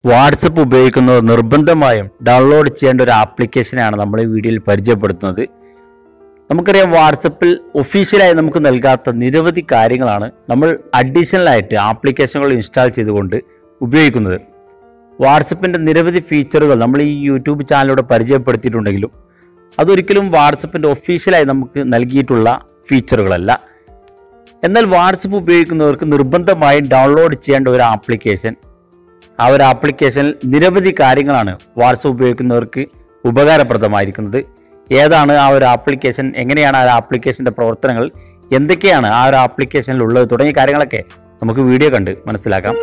WhatsApp ഉപയോഗിക്കുന്നത് നിർബന്ധമായും download ചെയ്യേണ്ട ഒരു ആപ്ലിക്കേഷനാണ് നമ്മൾ ഈ വീഡിയോയിൽ പരിചയപ്പെടുത്തുന്നത്. നമുക്കറിയാം, വാട്സപ്പിൽ ഒഫീഷ്യലായി നമുക്ക് നൽകാത്ത നിരവധി കാര്യങ്ങളാണ് നമ്മൾ അഡീഷണലായിട്ട് ആപ്ലിക്കേഷനുകൾ ഇൻസ്റ്റാൾ ചെയ്തുകൊണ്ട് ഉപയോഗിക്കുന്നത്. വാട്സപ്പിൻ്റെ നിരവധി ഫീച്ചറുകൾ നമ്മൾ ഈ യൂട്യൂബ് ചാനലിലൂടെ പരിചയപ്പെടുത്തിയിട്ടുണ്ടെങ്കിലും അതൊരിക്കലും വാട്സപ്പിൻ്റെ ഒഫീഷ്യലായി നമുക്ക് നൽകിയിട്ടുള്ള ഫീച്ചറുകളല്ല. എന്നാൽ വാട്സപ്പ് ഉപയോഗിക്കുന്നവർക്ക് നിർബന്ധമായും ഡൗൺലോഡ് ചെയ്യേണ്ട ഒരു ആപ്ലിക്കേഷൻ, ആ ഒരു ആപ്ലിക്കേഷനിൽ നിരവധി കാര്യങ്ങളാണ് വാട്സപ്പ് ഉപയോഗിക്കുന്നവർക്ക് ഉപകാരപ്രദമായിരിക്കുന്നത്. ഏതാണ് ആ ഒരു ആപ്ലിക്കേഷൻ, എങ്ങനെയാണ് ആ ആപ്ലിക്കേഷൻ്റെ പ്രവർത്തനങ്ങൾ, എന്തൊക്കെയാണ് ആ ഒരു ആപ്ലിക്കേഷനിൽ ഉള്ളത് തുടങ്ങിയ കാര്യങ്ങളൊക്കെ നമുക്ക് വീഡിയോ കണ്ട് മനസ്സിലാക്കാം.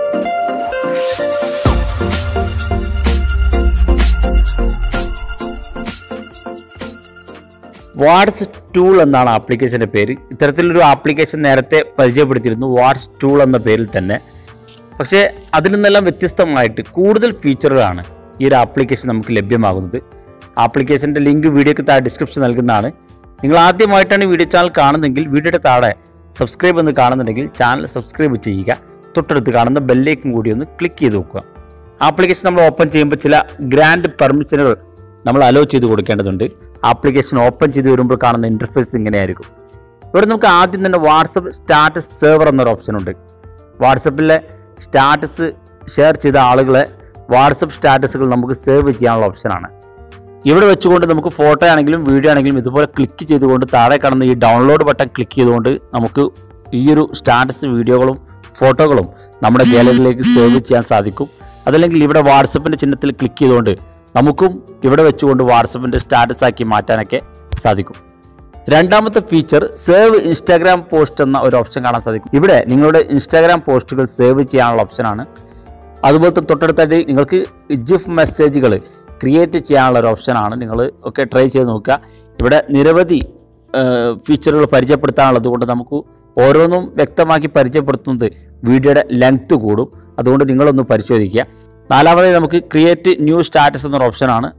വാട്സ് ടൂൾ എന്നാണ് ആപ്ലിക്കേഷൻ്റെ പേര്. ഇത്തരത്തിലൊരു ആപ്ലിക്കേഷൻ നേരത്തെ പരിചയപ്പെടുത്തിയിരുന്നു, വാട്സ് ടൂൾ എന്ന പേരിൽ തന്നെ. പക്ഷേ അതിൽ നിന്നെല്ലാം വ്യത്യസ്തമായിട്ട് കൂടുതൽ ഫീച്ചറുകളാണ് ഈ ഒരു ആപ്ലിക്കേഷൻ നമുക്ക് ലഭ്യമാകുന്നത്. ആപ്ലിക്കേഷൻ്റെ ലിങ്ക് വീഡിയോക്ക് താഴെ ഡിസ്ക്രിപ്ഷൻ നൽകുന്നതാണ്. നിങ്ങൾ ആദ്യമായിട്ടാണ് വീഡിയോ ചാനൽ കാണുന്നതെങ്കിൽ വീഡിയോയുടെ താഴെ സബ്സ്ക്രൈബ് എന്ന് കാണുന്നുണ്ടെങ്കിൽ ചാനൽ സബ്സ്ക്രൈബ് ചെയ്യുക. തൊട്ടടുത്ത് കാണുന്ന ബെല്ലേക്കും കൂടി ഒന്ന് ക്ലിക്ക് ചെയ്ത് നോക്കുക. ആപ്ലിക്കേഷൻ നമ്മൾ ഓപ്പൺ ചെയ്യുമ്പോൾ ചില ഗ്രാൻഡ് പെർമിഷനുകൾ നമ്മൾ അലോ ചെയ്ത് കൊടുക്കേണ്ടതുണ്ട്. ആപ്ലിക്കേഷൻ ഓപ്പൺ ചെയ്ത് വരുമ്പോൾ കാണുന്ന ഇൻ്റർഫേസ് ഇങ്ങനെയായിരിക്കും. ഇവിടെ നമുക്ക് ആദ്യം തന്നെ വാട്സപ്പ് സ്റ്റാറ്റസ് സെർവർ എന്നൊരു ഓപ്ഷൻ ഉണ്ട്. വാട്സപ്പിലെ സ്റ്റാറ്റസ് ഷെയർ ചെയ്ത ആളുകളെ വാട്സപ്പ് സ്റ്റാറ്റസുകൾ നമുക്ക് സേവ് ചെയ്യാനുള്ള ഓപ്ഷനാണ്. ഇവിടെ വെച്ചുകൊണ്ട് നമുക്ക് ഫോട്ടോ ആണെങ്കിലും വീഡിയോ ആണെങ്കിലും ഇതുപോലെ ക്ലിക്ക് ചെയ്തുകൊണ്ട് താഴെ കാണുന്ന ഈ ഡൗൺലോഡ് ബട്ടൺ ക്ലിക്ക് ചെയ്തുകൊണ്ട് നമുക്ക് ഈ ഒരു സ്റ്റാറ്റസ് വീഡിയോകളും ഫോട്ടോകളും നമ്മുടെ ഗാലറിയിലേക്ക് സേവ് ചെയ്യാൻ സാധിക്കും. അതല്ലെങ്കിൽ ഇവിടെ വാട്സപ്പിൻ്റെ ചിഹ്നത്തിൽ ക്ലിക്ക് ചെയ്തുകൊണ്ട് നമുക്കും ഇവിടെ വെച്ചുകൊണ്ട് വാട്സപ്പിൻ്റെ സ്റ്റാറ്റസ് ആക്കി മാറ്റാനൊക്കെ സാധിക്കും. രണ്ടാമത്തെ ഫീച്ചർ സേവ് ഇൻസ്റ്റാഗ്രാം പോസ്റ്റ് എന്ന ഒരു ഓപ്ഷൻ കാണാൻ സാധിക്കും. ഇവിടെ നിങ്ങളുടെ ഇൻസ്റ്റാഗ്രാം പോസ്റ്റുകൾ സേവ് ചെയ്യാനുള്ള ഓപ്ഷനാണ്. അതുപോലെ തൊട്ടടുത്തായിട്ട് നിങ്ങൾക്ക് ജിഫ് മെസ്സേജുകൾ ക്രിയേറ്റ് ചെയ്യാനുള്ള ഒരു ഓപ്ഷനാണ്. നിങ്ങൾ ഒക്കെ ട്രൈ ചെയ്ത് നോക്കുക. ഇവിടെ നിരവധി ഫീച്ചറുകൾ പരിചയപ്പെടുത്താനുള്ളത് കൊണ്ട് നമുക്ക് ഓരോന്നും വ്യക്തമാക്കി പരിചയപ്പെടുത്തുന്നത് വീഡിയോയുടെ ലെങ്ത് കൂടും. അതുകൊണ്ട് നിങ്ങളൊന്ന് പരിശോധിക്കുക. നാലാമതായി നമുക്ക് ക്രിയേറ്റ് ന്യൂ സ്റ്റാറ്റസ് എന്നൊരു ഓപ്ഷനാണ്.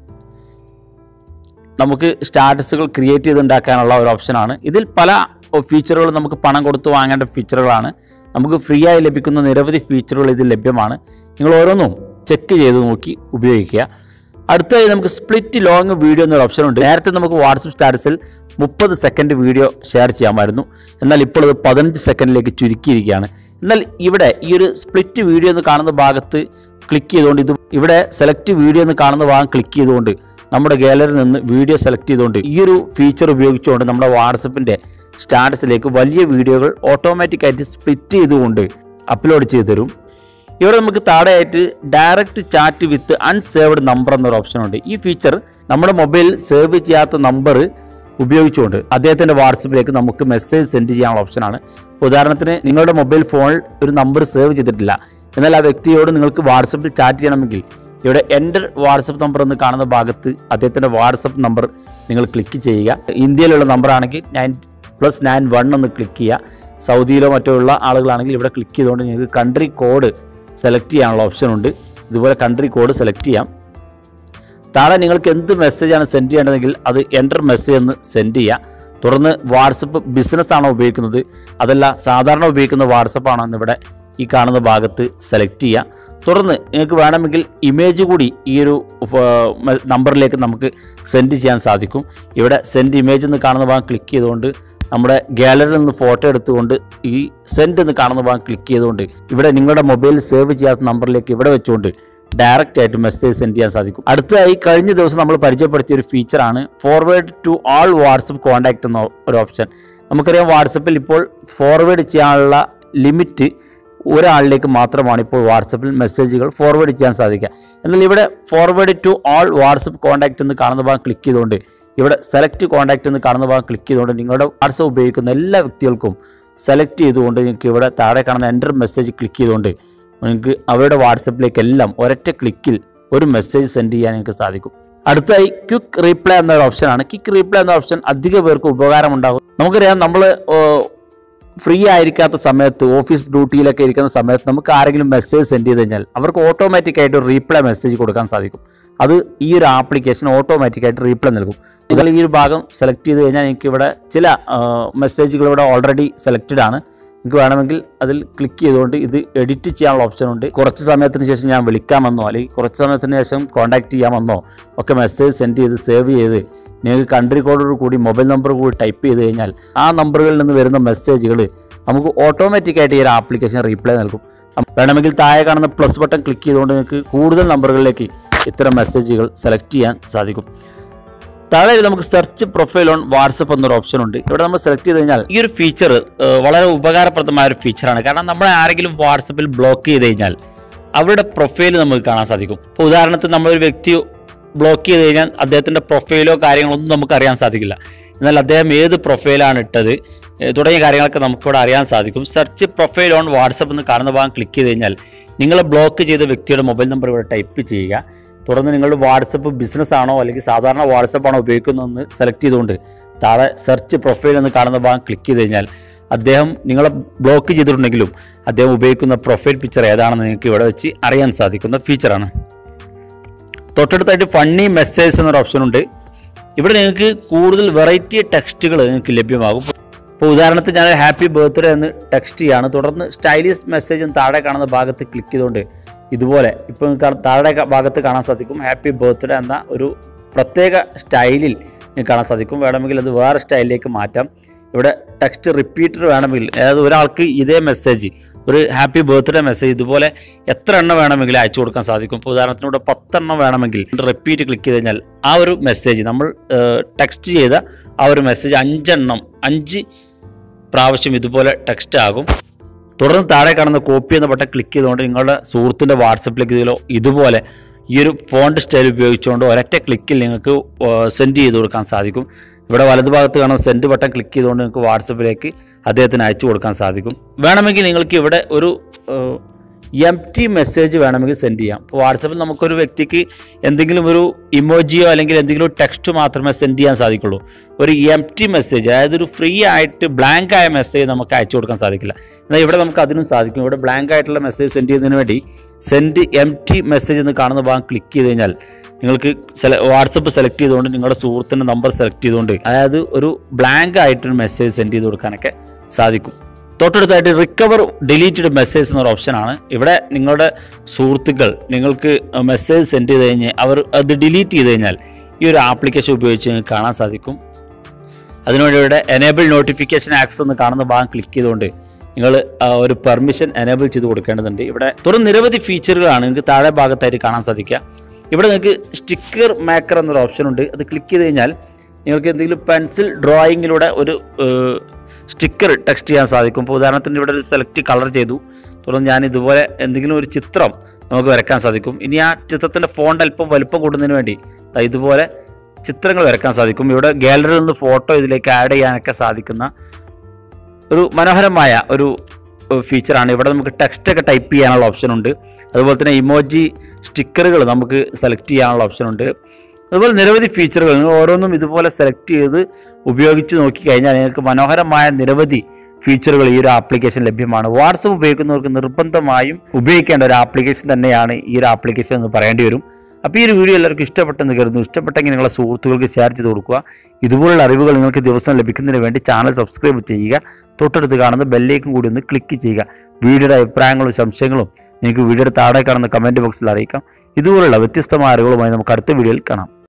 നമുക്ക് സ്റ്റാറ്റസുകൾ ക്രിയേറ്റ് ചെയ്തുണ്ടാക്കാനുള്ള ഒരു ഓപ്ഷനാണ്. ഇതിൽ പല ഫീച്ചറുകളും നമുക്ക് പണം കൊടുത്ത് വാങ്ങേണ്ട ഫീച്ചറുകളാണ്. നമുക്ക് ഫ്രീ ആയി ലഭിക്കുന്ന നിരവധി ഫീച്ചറുകൾ ഇതിൽ ലഭ്യമാണ്. നിങ്ങൾ ഓരോന്നും ചെക്ക് ചെയ്ത് നോക്കി ഉപയോഗിക്കുക. അടുത്തതായി നമുക്ക് സ്പ്ലിറ്റ് ലോങ് വീഡിയോ എന്നൊരു ഓപ്ഷനുണ്ട്. നേരത്തെ നമുക്ക് വാട്സപ്പ് സ്റ്റാറ്റസിൽ 30 സെക്കൻഡ് വീഡിയോ ഷെയർ ചെയ്യാമായിരുന്നു. എന്നാൽ ഇപ്പോൾ അത് 15 സെക്കൻഡിലേക്ക് ചുരുക്കിയിരിക്കുകയാണ്. എന്നാൽ ഇവിടെ ഈ ഒരു സ്പ്ലിറ്റ് വീഡിയോ എന്ന് കാണുന്ന ഭാഗത്ത് ക്ലിക്ക് ചെയ്തുകൊണ്ട് ഇവിടെ സെലക്ട് വീഡിയോ എന്ന് കാണുന്ന ഭാഗം ക്ലിക്ക് ചെയ്തുകൊണ്ട് നമ്മുടെ ഗാലറിയിൽ നിന്ന് വീഡിയോ സെലക്ട് ചെയ്തുകൊണ്ട് ഈ ഒരു ഫീച്ചർ ഉപയോഗിച്ചുകൊണ്ട് നമ്മുടെ വാട്സപ്പിൻ്റെ സ്റ്റാറ്റസിലേക്ക് വലിയ വീഡിയോകൾ ഓട്ടോമാറ്റിക്കായിട്ട് സ്പ്ലിറ്റ് ചെയ്തുകൊണ്ട് അപ്ലോഡ് ചെയ്ത് തരും. ഇവിടെ നമുക്ക് താഴെയായിട്ട് direct chat with unsaved number എന്നൊരു ഓപ്ഷനുണ്ട്. ഈ ഫീച്ചർ നമ്മുടെ മൊബൈലിൽ സേവ് ചെയ്യാത്ത നമ്പർ ഉപയോഗിച്ചുകൊണ്ട് അദ്ദേഹത്തിൻ്റെ വാട്സപ്പിലേക്ക് നമുക്ക് മെസ്സേജ് സെൻഡ് ചെയ്യാനുള്ള ഓപ്ഷനാണ്. ഉദാഹരണത്തിന് നിങ്ങളുടെ മൊബൈൽ ഫോണിൽ ഒരു നമ്പർ സേവ് ചെയ്തിട്ടില്ല, എന്നാൽ ആ വ്യക്തിയോട് നിങ്ങൾക്ക് വാട്സപ്പിൽ ചാറ്റ് ചെയ്യണമെങ്കിൽ ഇവിടെ എൻ്റർ വാട്സപ്പ് നമ്പർ എന്ന് കാണുന്ന ഭാഗത്ത് അദ്ദേഹത്തിൻ്റെ വാട്സപ്പ് നമ്പർ നിങ്ങൾ ക്ലിക്ക് ചെയ്യുക. ഇന്ത്യയിലുള്ള നമ്പർ ആണെങ്കിൽ 9+91 എന്ന് ക്ലിക്ക് ചെയ്യുക. സൗദിയിലോ മറ്റോ ഉള്ള ആളുകളാണെങ്കിൽ ഇവിടെ ക്ലിക്ക് ചെയ്തുകൊണ്ട് നിങ്ങൾക്ക് കൺട്രി കോഡ് സെലക്ട് ചെയ്യാനുള്ള ഓപ്ഷനുണ്ട്. ഇതുപോലെ കൺട്രി കോഡ് സെലക്ട് ചെയ്യാം. താഴെ നിങ്ങൾക്ക് എന്ത് മെസ്സേജാണ് സെൻഡ് ചെയ്യേണ്ടതെങ്കിൽ അത് എൻ്റർ മെസ്സേജ് എന്ന് സെൻഡ് ചെയ്യുക. തുടർന്ന് വാട്സപ്പ് ബിസിനസ് ആണോ ഉപയോഗിക്കുന്നത്, അതല്ല സാധാരണ ഉപയോഗിക്കുന്ന വാട്സപ്പ് ആണോ എന്നിവിടെ ഈ കാണുന്ന ഭാഗത്ത് സെലക്ട് ചെയ്യുക. തുടർന്ന് നിങ്ങൾക്ക് വേണമെങ്കിൽ ഇമേജ് കൂടി ഈ ഒരു നമ്പറിലേക്ക് നമുക്ക് സെൻഡ് ചെയ്യാൻ സാധിക്കും. ഇവിടെ സെൻഡ് ഇമേജ് എന്ന് കാണുന്ന ഭാഗം ക്ലിക്ക് ചെയ്തുകൊണ്ട് നമ്മുടെ ഗാലറിയിൽ നിന്ന് ഫോട്ടോ എടുത്തുകൊണ്ട് ഈ സെൻഡ് എന്ന് കാണുന്ന ഭാഗം ക്ലിക്ക് ചെയ്തുകൊണ്ട് ഇവിടെ നിങ്ങളുടെ മൊബൈൽ സേവ് ചെയ്യാത്ത നമ്പറിലേക്ക് ഇവിടെ വെച്ചുകൊണ്ട് ഡയറക്റ്റ് ആയിട്ട് മെസ്സേജ് സെൻഡ് ചെയ്യാൻ സാധിക്കും. അടുത്തതായി കഴിഞ്ഞ ദിവസം നമ്മൾ പരിചയപ്പെടുത്തിയ ഒരു ഫീച്ചറാണ് forward to all WhatsApp contact എന്ന ഒരു ഓപ്ഷൻ. നമുക്കറിയാം, വാട്സപ്പിൽ ഇപ്പോൾ ഫോർവേഡ് ചെയ്യാനുള്ള ലിമിറ്റ് ഒരാളിലേക്ക് മാത്രമാണ് ഇപ്പോൾ വാട്സപ്പിൽ മെസ്സേജുകൾ ഫോർവേഡ് ചെയ്യാൻ സാധിക്കുക. എന്നാൽ ഇവിടെ forward to all WhatsApp contact എന്ന് കാണുന്ന ഭാഗം ക്ലിക്ക് ചെയ്തുകൊണ്ട് ഇവിടെ സെലക്ട് കോൺടാക്റ്റ് എന്ന് കാണുന്ന ഭാഗം ക്ലിക്ക് ചെയ്തുകൊണ്ട് നിങ്ങളുടെ വാട്സപ്പ് ഉപയോഗിക്കുന്ന എല്ലാ വ്യക്തികൾക്കും സെലക്ട് ചെയ്തുകൊണ്ട് നിങ്ങൾക്ക് ഇവിടെ താഴെ കാണുന്ന എൻ്റർ മെസ്സേജ് ക്ലിക്ക് ചെയ്തുകൊണ്ട് നിങ്ങൾക്ക് അവരുടെ വാട്സപ്പിലേക്കെല്ലാം ഒരൊറ്റ ക്ലിക്കിൽ ഒരു മെസ്സേജ് സെൻഡ് ചെയ്യാൻ നിങ്ങൾക്ക് സാധിക്കും. അടുത്തായി ക്വിക്ക് റീപ്ലൈ എന്നൊരു ഓപ്ഷനാണ്. ക്വിക്ക് റീപ്ലൈ എന്ന ഓപ്ഷൻ അധിക പേർക്ക് ഉപകാരമുണ്ടാകും. നമുക്കറിയാം, നമ്മൾ ഫ്രീ ആയിരിക്കാത്ത സമയത്ത് ഓഫീസ് ഡ്യൂട്ടിയിലൊക്കെ ഇരിക്കുന്ന സമയത്ത് നമുക്ക് ആരെങ്കിലും മെസ്സേജ് സെൻഡ് ചെയ്ത് കഴിഞ്ഞാൽ അവർക്ക് ഓട്ടോമാറ്റിക്കായിട്ട് റീപ്ലൈ മെസ്സേജ് കൊടുക്കാൻ സാധിക്കും. അത് ഈ ഒരു ആപ്ലിക്കേഷൻ ഓട്ടോമാറ്റിക്കായിട്ട് റീപ്ലൈ നൽകും. നിങ്ങൾ ഈ ഒരു ഭാഗം സെലക്ട് ചെയ്ത് കഴിഞ്ഞാൽ എനിക്ക് ഇവിടെ ചില മെസ്സേജുകൾ ഇവിടെ ഓൾറെഡി സെലക്റ്റഡ് ആണ്. നിങ്ങൾക്ക് വേണമെങ്കിൽ അതിൽ ക്ലിക്ക് ചെയ്തുകൊണ്ട് ഇത് എഡിറ്റ് ചെയ്യാനുള്ള ഓപ്ഷനുണ്ട്. കുറച്ച് സമയത്തിന് ശേഷം ഞാൻ വിളിക്കാമെന്നോ അല്ലെങ്കിൽ കുറച്ച് സമയത്തിന് ശേഷം കോൺടാക്റ്റ് ചെയ്യാമെന്നോ ഒക്കെ മെസ്സേജ് സെൻഡ് ചെയ്ത് സേവ് ചെയ്ത് നിങ്ങൾക്ക് കൺട്രി കോഡോട് കൂടി മൊബൈൽ നമ്പർ കൂടി ടൈപ്പ് ചെയ്ത് കഴിഞ്ഞാൽ ആ നമ്പറുകളിൽ നിന്ന് വരുന്ന മെസ്സേജുകൾ നമുക്ക് ഓട്ടോമാറ്റിക്കായിട്ട് ഈ ഒരു ആപ്ലിക്കേഷൻ റീപ്ലൈ നൽകും. വേണമെങ്കിൽ താഴെ കാണുന്ന പ്ലസ് ബട്ടൺ ക്ലിക്ക് ചെയ്തുകൊണ്ട് നിങ്ങൾക്ക് കൂടുതൽ നമ്പറുകളിലേക്ക് ഇത്തരം മെസ്സേജുകൾ സെലക്ട് ചെയ്യാൻ സാധിക്കും. താഴെ നമുക്ക് സെർച്ച് പ്രൊഫൈൽ ഓൺ വാട്സപ്പ് എന്നൊരു ഓപ്ഷൻ ഉണ്ട്. ഇവിടെ നമ്മൾ സെലക്ട് ചെയ്ത് കഴിഞ്ഞാൽ ഈ ഒരു ഫീച്ചർ വളരെ ഉപകാരപ്രദമായ ഒരു ഫീച്ചറാണ്. കാരണം നമ്മളെ ആരെങ്കിലും വാട്സപ്പിൽ ബ്ലോക്ക് ചെയ്ത് കഴിഞ്ഞാൽ അവരുടെ പ്രൊഫൈൽ നമുക്ക് കാണാൻ സാധിക്കും. ഇപ്പോൾ ഉദാഹരണത്തിന് നമ്മളൊരു വ്യക്തി ബ്ലോക്ക് ചെയ്ത് കഴിഞ്ഞാൽ അദ്ദേഹത്തിൻ്റെ പ്രൊഫൈലോ കാര്യങ്ങളൊന്നും നമുക്ക് അറിയാൻ സാധിക്കില്ല. എന്നാൽ അദ്ദേഹം ഏത് പ്രൊഫൈലാണ് ഇട്ടത് തുടങ്ങിയ കാര്യങ്ങളൊക്കെ നമുക്കിവിടെ അറിയാൻ സാധിക്കും. സെർച്ച് പ്രൊഫൈൽ ഓൺ വാട്സപ്പ് എന്ന് കാണുന്ന ഭാഗം ക്ലിക്ക് ചെയ്ത് കഴിഞ്ഞാൽ നിങ്ങൾ ബ്ലോക്ക് ചെയ്ത വ്യക്തിയുടെ മൊബൈൽ നമ്പർ ഇവിടെ ടൈപ്പ് ചെയ്യുക. തുടർന്ന് നിങ്ങളുടെ വാട്സപ്പ് ബിസിനസ് ആണോ അല്ലെങ്കിൽ സാധാരണ വാട്സപ്പാണോ ഉപയോഗിക്കുന്നതെന്ന് സെലക്ട് ചെയ്തുകൊണ്ട് താഴെ സെർച്ച് പ്രൊഫൈൽ എന്ന് കാണുന്ന ഭാഗം ക്ലിക്ക് ചെയ്ത് കഴിഞ്ഞാൽ അദ്ദേഹം നിങ്ങളെ ബ്ലോക്ക് ചെയ്തിട്ടുണ്ടെങ്കിലും അദ്ദേഹം ഉപയോഗിക്കുന്ന പ്രൊഫൈൽ പിക്ചർ ഏതാണെന്ന് നിങ്ങൾക്ക് ഇവിടെ വെച്ച് അറിയാൻ സാധിക്കുന്ന ഫീച്ചറാണ്. തൊട്ടടുത്തായിട്ട് ഫണ്ണി മെസ്സേജ് എന്നൊരു ഓപ്ഷൻ ഉണ്ട്. ഇവിടെ നിങ്ങൾക്ക് കൂടുതൽ വെറൈറ്റി ടെക്സ്റ്റുകൾ നിങ്ങൾക്ക് ലഭ്യമാകും. ഇപ്പോൾ ഉദാഹരണത്തിന് ഞാൻ ഹാപ്പി ബർത്ത്ഡേ എന്ന് ടെക്സ്റ്റ് ചെയ്യാണ്. തുടർന്ന് സ്റ്റൈലിഷ് മെസ്സേജ് താഴെ കാണുന്ന ഭാഗത്ത് ക്ലിക്ക് ചെയ്തുകൊണ്ട് ഇതുപോലെ ഇപ്പോൾ നിങ്ങൾക്ക് താഴെ ഭാഗത്ത് കാണാൻ സാധിക്കും ഹാപ്പി ബർത്ത്ഡേ എന്ന ഒരു പ്രത്യേക സ്റ്റൈലിൽ നിങ്ങൾക്ക് കാണാൻ സാധിക്കും. വേണമെങ്കിൽ അത് വേറെ സ്റ്റൈലിലേക്ക് മാറ്റാം. ഇവിടെ ടെക്സ്റ്റ് റിപ്പീറ്റർ വേണമെങ്കിൽ, അതായത് ഒരാൾക്ക് ഇതേ മെസ്സേജ് ഒരു ഹാപ്പി ബർത്ത്ഡേ മെസ്സേജ് ഇതുപോലെ എത്ര എണ്ണം വേണമെങ്കിലും അയച്ചു കൊടുക്കാൻ സാധിക്കും. ഇപ്പോൾ ഉദാഹരണത്തിന് ഇവിടെ 10 എണ്ണം വേണമെങ്കിൽ റിപ്പീറ്റ് ക്ലിക്ക് ചെയ്ത് കഴിഞ്ഞാൽ ആ ഒരു മെസ്സേജ് നമ്മൾ ടെക്സ്റ്റ് ചെയ്ത ആ ഒരു മെസ്സേജ് 5 പ്രാവശ്യം ഇതുപോലെ ടെക്സ്റ്റ് ആകും. തുടർന്ന് താഴെ കാണുന്ന കോപ്പി എന്ന ബട്ടൺ ക്ലിക്ക് ചെയ്തുകൊണ്ട് നിങ്ങളുടെ സുഹൃത്തിൻ്റെ വാട്സപ്പിലേക്ക് ഇതുപോലെ ഈ ഒരു ഫോണ്ട് സ്റ്റൈൽ ഉപയോഗിച്ചുകൊണ്ട് ഒരൊറ്റ ക്ലിക്കിൽ നിങ്ങൾക്ക് സെൻഡ് ചെയ്ത് കൊടുക്കാൻ സാധിക്കും. ഇവിടെ വലതുഭാഗത്ത് കാണുന്ന സെൻഡ് ബട്ടൺ ക്ലിക്ക് ചെയ്തുകൊണ്ട് നിങ്ങൾക്ക് വാട്സപ്പിലേക്ക് അദ്ദേഹത്തിന് അയച്ചു കൊടുക്കാൻ സാധിക്കും. വേണമെങ്കിൽ നിങ്ങൾക്ക് ഇവിടെ ഒരു എംപ്റ്റി മെസ്സേജ് വേണമെങ്കിൽ സെൻഡ് ചെയ്യാം. ഇപ്പോൾ വാട്സപ്പിൽ നമുക്കൊരു വ്യക്തിക്ക് എന്തെങ്കിലും ഒരു ഇമോജിയോ അല്ലെങ്കിൽ എന്തെങ്കിലും ടെക്സ്റ്റ് മാത്രമേ സെൻഡ് ചെയ്യാൻ സാധിക്കുള്ളൂ. ഒരു എംപ്റ്റി മെസ്സേജ്, അതായത് ഒരു ഫ്രീ ആയിട്ട് ബ്ലാങ്ക് ആയ മെസ്സേജ് നമുക്ക് അയച്ചു കൊടുക്കാൻ സാധിക്കില്ല. എന്നാൽ ഇവിടെ നമുക്ക് അതിനും സാധിക്കും. ഇവിടെ ബ്ലാങ്ക് ആയിട്ടുള്ള മെസ്സേജ് സെൻഡ് ചെയ്യുന്നതിന് വേണ്ടി സെൻഡ് എംപ്റ്റി മെസ്സേജ് എന്ന് കാണുന്ന ഭാഗം ക്ലിക്ക് ചെയ്ത് കഴിഞ്ഞാൽ നിങ്ങൾക്ക് വാട്സപ്പ് സെലക്ട് ചെയ്തുകൊണ്ട് നിങ്ങളുടെ സുഹൃത്തിൻ്റെ നമ്പർ സെലക്ട് ചെയ്തുകൊണ്ട് അതായത് ഒരു ബ്ലാങ്ക് ആയിട്ടൊരു മെസ്സേജ് സെൻഡ് ചെയ്ത് കൊടുക്കാനൊക്കെ സാധിക്കും. തൊട്ടടുത്തായിട്ട് റിക്കവർ ഡിലീറ്റഡ് മെസ്സേജ് എന്നൊരു ഓപ്ഷനാണ്. ഇവിടെ നിങ്ങളുടെ സുഹൃത്തുക്കൾ നിങ്ങൾക്ക് മെസ്സേജ് സെൻഡ് ചെയ്ത് കഴിഞ്ഞാൽ അവർ അത് ഡിലീറ്റ് ചെയ്ത് കഴിഞ്ഞാൽ ഈ ഒരു ആപ്ലിക്കേഷൻ ഉപയോഗിച്ച് നിങ്ങൾക്ക് കാണാൻ സാധിക്കും. അതിനുവേണ്ടി ഇവിടെ എനേബിൾ നോട്ടിഫിക്കേഷൻ ആക്സസ് എന്ന് കാണുന്ന ഭാഗം ക്ലിക്ക് ചെയ്തുകൊണ്ട് നിങ്ങൾ ഒരു പെർമിഷൻ എനേബിൾ ചെയ്ത് കൊടുക്കേണ്ടതുണ്ട്. ഇവിടെ തുടർന്ന് നിരവധി ഫീച്ചറുകളാണ് നിങ്ങൾക്ക് താഴെ ഭാഗത്തായിട്ട് കാണാൻ സാധിക്കുക. ഇവിടെ നിങ്ങൾക്ക് സ്റ്റിക്കർ മേക്കർ എന്നൊരു ഓപ്ഷൻ ഉണ്ട്. അത് ക്ലിക്ക് ചെയ്ത് കഴിഞ്ഞാൽ നിങ്ങൾക്ക് എന്തെങ്കിലും പെൻസിൽ ഡ്രോയിങ്ങിലൂടെ ഒരു സ്റ്റിക്കർ ടെക്സ്റ്റ് ചെയ്യാൻ സാധിക്കും. ഇപ്പോൾ ഉദാഹരണത്തിന് ഇവിടെ ഒരു സെലക്ട് കളർ ചെയ്തു. തുടർന്ന് ഞാൻ ഇതുപോലെ എന്തെങ്കിലും ഒരു ചിത്രം നമുക്ക് വരയ്ക്കാൻ സാധിക്കും. ഇനി ആ ചിത്രത്തിൻ്റെ ഫോണ്ട് അല്പം വലുപ്പം കൂടുന്നതിന് വേണ്ടി ഇതുപോലെ ചിത്രങ്ങൾ വരയ്ക്കാൻ സാധിക്കും. ഇവിടെ ഗാലറിയിൽ നിന്ന് ഫോട്ടോ ഇതിലേക്ക് ആഡ് ചെയ്യാനൊക്കെ സാധിക്കുന്ന ഒരു മനോഹരമായ ഒരു ഫീച്ചറാണ്. ഇവിടെ നമുക്ക് ടെക്സ്റ്റൊക്കെ ടൈപ്പ് ചെയ്യാനുള്ള ഓപ്ഷൻ ഉണ്ട്. അതുപോലെ തന്നെ ഇമോജി സ്റ്റിക്കറുകൾ നമുക്ക് സെലക്ട് ചെയ്യാനുള്ള ഓപ്ഷൻ ഉണ്ട്. അതുപോലെ നിരവധി ഫീച്ചറുകൾ നിങ്ങൾ ഓരോന്നും ഇതുപോലെ സെലക്ട് ചെയ്ത് ഉപയോഗിച്ച് നോക്കിക്കഴിഞ്ഞാൽ നിങ്ങൾക്ക് മനോഹരമായ നിരവധി ഫീച്ചറുകൾ ഈ ഒരു ആപ്ലിക്കേഷൻ ലഭ്യമാണ്. വാട്സപ്പ് ഉപയോഗിക്കുന്നവർക്ക് നിർബന്ധമായും ഉപയോഗിക്കേണ്ട ഒരു ആപ്ലിക്കേഷൻ തന്നെയാണ് ഈ ഒരു ആപ്ലിക്കേഷൻ എന്ന് പറയേണ്ടി വരും. അപ്പോൾ ഈ ഒരു വീഡിയോ എല്ലാവർക്കും ഇഷ്ടപ്പെട്ടെന്ന് കരുതുന്നു. ഇഷ്ടപ്പെട്ടെങ്കിൽ നിങ്ങളുടെ സുഹൃത്തുക്കൾക്ക് ഷെയർ ചെയ്ത് കൊടുക്കുക. ഇതുപോലുള്ള അറിവുകൾ നിങ്ങൾക്ക് ദിവസം ലഭിക്കുന്നതിന് വേണ്ടി ചാനൽ സബ്സ്ക്രൈബ് ചെയ്യുക. തൊട്ടടുത്ത് കാണുന്ന ബെല്ലേക്കും കൂടി ഒന്ന് ക്ലിക്ക് ചെയ്യുക. വീഡിയോയുടെ അഭിപ്രായങ്ങളും സംശയങ്ങളും നിങ്ങൾക്ക് വീഡിയോയുടെ താഴെ കാണുന്ന കമൻറ്റ് ബോക്സിൽ അറിയിക്കാം. ഇതുപോലുള്ള വ്യത്യസ്തമായ അറിവുകളുമായി നമുക്ക് അടുത്ത വീഡിയോയിൽ കാണാം.